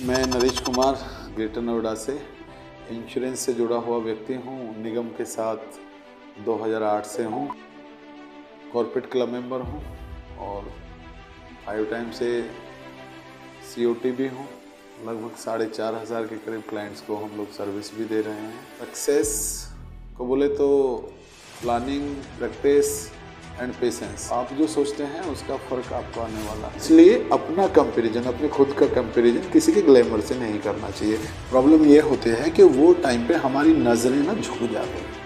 मैं नरेश कुमार ग्रेटर नोएडा से इंश्योरेंस से जुड़ा हुआ व्यक्ति हूँ। निगम के साथ 2008 से हूँ। कॉर्पोरेट क्लब मेंबर हूँ और 5 टाइम से COT भी हूँ। लगभग 4,500 के करीब क्लाइंट्स को हम लोग सर्विस भी दे रहे हैं। सक्सेस को बोले तो प्लानिंग, प्रैक्टिस एंड पेशेंस। आप जो सोचते हैं उसका फ़र्क आपको आने वाला है। इसलिए अपना कंपैरिजन, अपने खुद का कंपैरिजन किसी के ग्लैमर से नहीं करना चाहिए। प्रॉब्लम ये होती है कि वो टाइम पे हमारी नज़रें ना झुक जाती हैं।